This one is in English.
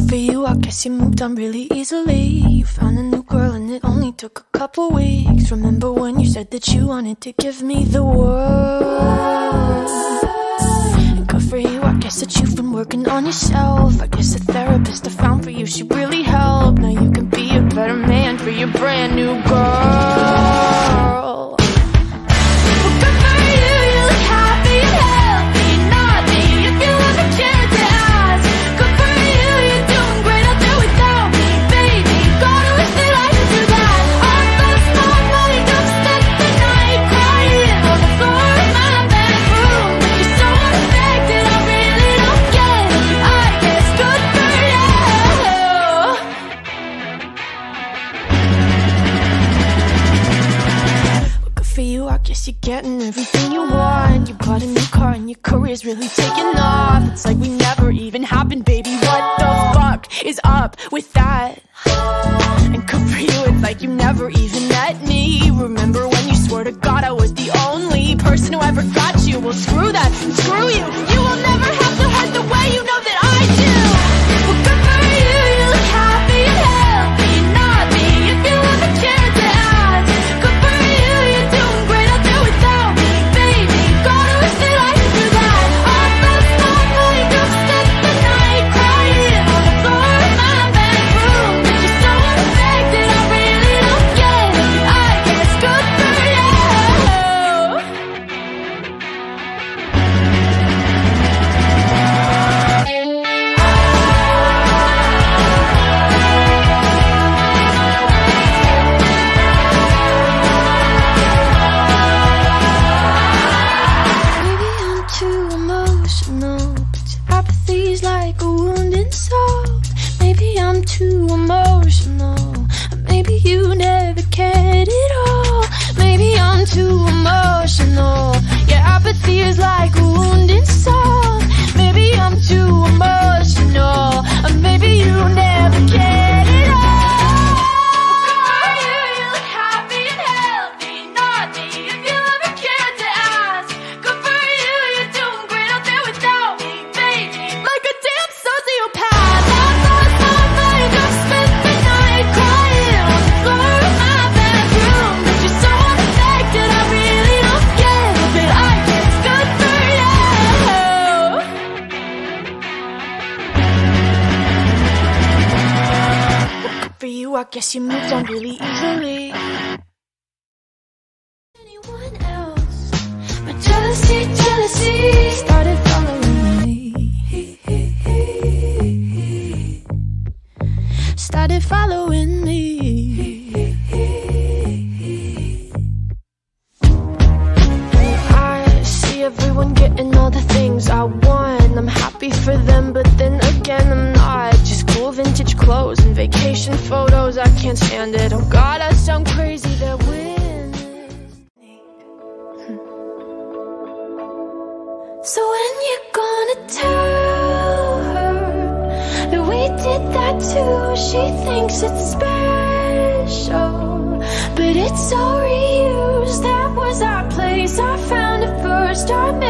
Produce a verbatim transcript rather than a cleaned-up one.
for you, I guess you moved on really easily. You found a new girl and it only took a couple weeks. Remember when you said that you wanted to give me the world? And good for you, I guess that you've been working on yourself. I guess the therapist I found for you, she really helped. Now you can be a better man for your brand new girl. I guess you're getting everything you want. You bought a new car and your career's really taking off. It's like we never even happened, baby. What the fuck is up with that? And good for you, it's like you never even met me. Remember when you swore to God I was the only person who ever got you? Well, screw that, screw you. You will never have to hurt the way you know that I do. Well, good for you, you look happy and healthy. Not me, if you ever cared to ask. Good for you, you're doing great. I'll do without me, baby. Gotta wish that I could do that. I lost my mind, I've spent the night crying on the floor of my bedroom. But you're so unaffected, I really don't get it. I guess good for you. Maybe I'm too emotional, but your apathy's like a wounded soul. Maybe I'm too emotional, or maybe you never cared at all. Maybe I'm too emotional, your apathy is like a wounded soul. Maybe I'm too emotional, or maybe you never cared at all. Good for you, you look happy and healthy. Not me, if you ever cared to ask. Good for you, you're doing great out there without me, baby. Like a damn sociopath. I've lost my mind, I've spent the night crying on the floor of my bedroom. But you're so unaffected, I really don't get it. But I guess good for you. Good for you, I guess you moved on really easily. Anyone else? But jealousy, jealousy started following me. Started following me. I see everyone getting all the things I want. I'm happy for them, but then again I'm not. Just cool vintage clothes and vacation photos, I can't stand it. Oh God, I sound crazy, they're winning. So when you gonna tell her that we did that too? She thinks it's special, but it's all reused. That was our place, I found it first. I